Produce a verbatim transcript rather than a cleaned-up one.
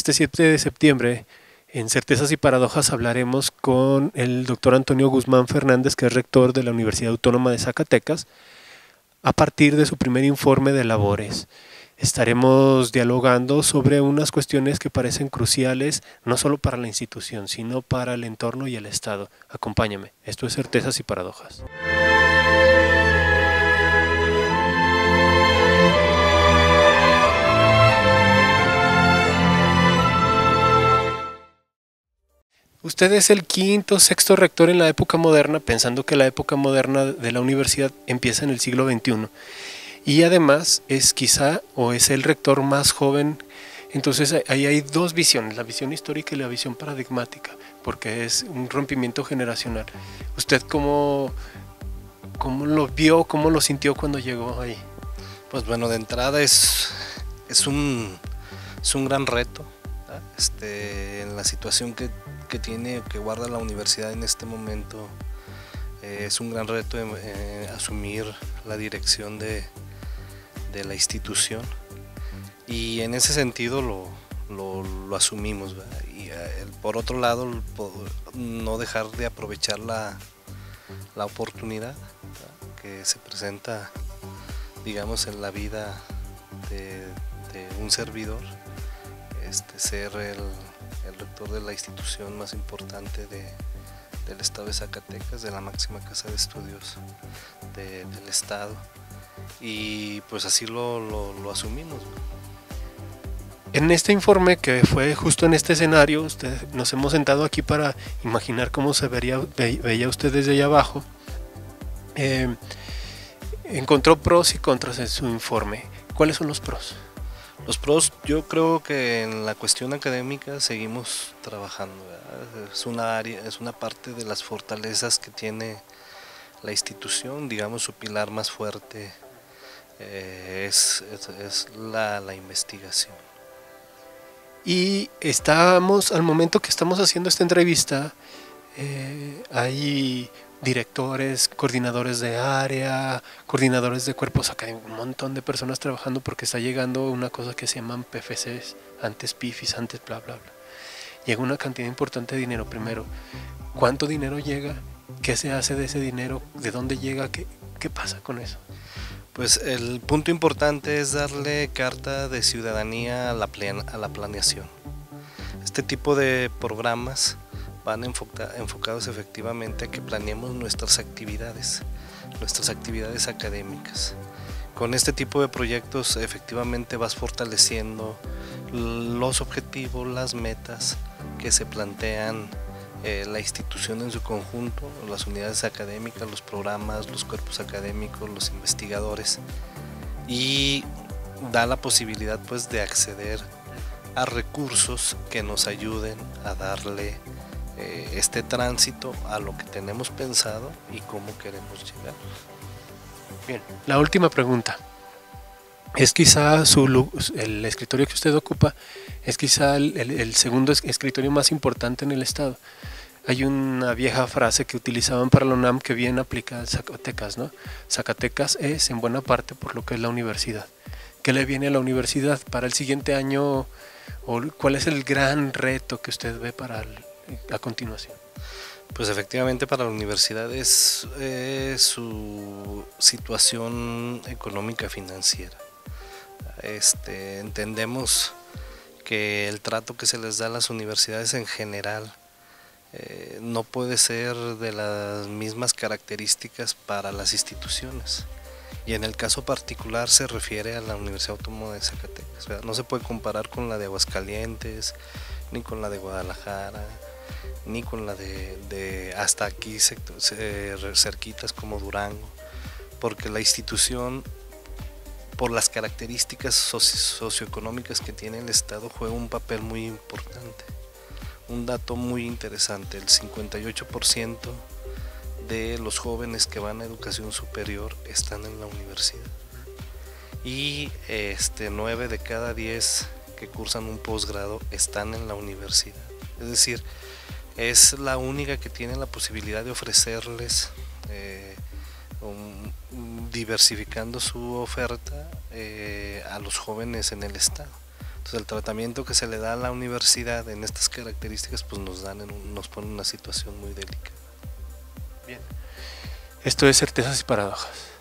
este siete de septiembre, en Certezas y Paradojas, hablaremos con el doctor Antonio Guzmán Fernández, que es rector de la Universidad Autónoma de Zacatecas, a partir de su primer informe de labores. Estaremos dialogando sobre unas cuestiones que parecen cruciales, no solo para la institución, sino para el entorno y el Estado. Acompáñame, esto es Certezas y Paradojas. Usted es el quinto, sexto rector en la época moderna, pensando que la época moderna de la universidad empieza en el siglo veintiuno. Y además es quizá o es el rector más joven. Entonces ahí hay dos visiones, la visión histórica y la visión paradigmática, porque es un rompimiento generacional. ¿Usted cómo, cómo lo vio, cómo lo sintió cuando llegó ahí? Pues bueno, de entrada es, es, un, es un gran reto, ¿verdad? Este, en la situación que, que tiene, que guarda la universidad en este momento, eh, es un gran reto eh, asumir la dirección de, de la institución, y en ese sentido lo, lo, lo asumimos, ¿verdad? Y eh, por otro lado, no dejar de aprovechar la, la oportunidad, ¿verdad?, que se presenta, digamos, en la vida de, de un servidor, este, ser el, el rector de la institución más importante de, del estado de Zacatecas, de la máxima casa de estudios de, del estado, y pues así lo, lo, lo asumimos. En este informe, que fue justo en este escenario, usted, nos hemos sentado aquí para imaginar cómo se vería, ve, veía usted desde allá abajo. Eh, encontró pros y contras en su informe. ¿Cuáles son los pros? Los pros, yo creo que en la cuestión académica seguimos trabajando, ¿verdad? Es una área, es una parte de las fortalezas que tiene la institución, digamos, su pilar más fuerte eh, es, es, es la, la investigación. Y estamos, al momento que estamos haciendo esta entrevista, eh, hay directores, coordinadores de área, coordinadores de cuerpos académicos, un montón de personas trabajando, porque está llegando una cosa que se llaman P F Cs, antes P I F Is, antes bla bla bla. Llega una cantidad importante de dinero. Primero, ¿cuánto dinero llega? ¿Qué se hace de ese dinero? ¿De dónde llega? ¿Qué, qué pasa con eso? Pues el punto importante es darle carta de ciudadanía a la, plan, a la planeación. Este tipo de programas van enfoca, enfocados efectivamente a que planeemos nuestras actividades, nuestras actividades académicas. Con este tipo de proyectos efectivamente vas fortaleciendo los objetivos, las metas que se plantean eh, la institución en su conjunto, las unidades académicas, los programas, los cuerpos académicos, los investigadores, y da la posibilidad pues de acceder a recursos que nos ayuden a darle eh, este tránsito a lo que tenemos pensado y cómo queremos llegar. Bien, la última pregunta. Es quizá su, el escritorio que usted ocupa, es quizá el, el, el segundo escritorio más importante en el estado. Hay una vieja frase que utilizaban para la UNAM que bien aplica a Zacatecas, ¿no? Zacatecas es en buena parte por lo que es la universidad. ¿Qué le viene a la universidad para el siguiente año? ¿O cuál es el gran reto que usted ve para el, a continuación? Pues efectivamente para la universidad es eh, su situación económica financiera. Este, entendemos que el trato que se les da a las universidades en general eh, no puede ser de las mismas características para las instituciones, y en el caso particular se refiere a la Universidad Autónoma de Zacatecas, ¿verdad? No se puede comparar con la de Aguascalientes, ni con la de Guadalajara, ni con la de, de hasta aquí cerquitas como Durango, porque la institución, por las características socioeconómicas que tiene el estado, juega un papel muy importante. Un dato muy interesante: el cincuenta y ocho por ciento de los jóvenes que van a educación superior están en la universidad, y este, nueve de cada diez que cursan un posgrado están en la universidad. Es decir, es la única que tiene la posibilidad de ofrecerles eh, um, diversificando su oferta eh, a los jóvenes en el estado. Entonces el tratamiento que se le da a la universidad en estas características pues nos dan en un, nos pone en una situación muy delicada. Bien. Esto es Certezas y Paradojas.